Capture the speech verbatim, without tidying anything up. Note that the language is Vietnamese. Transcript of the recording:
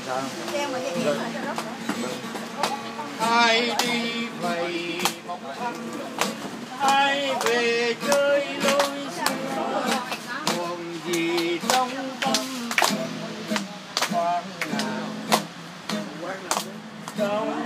ai đi vậy mong thăng, ai về chơi lối xưa, buồn gì trong tâm thoáng nào trong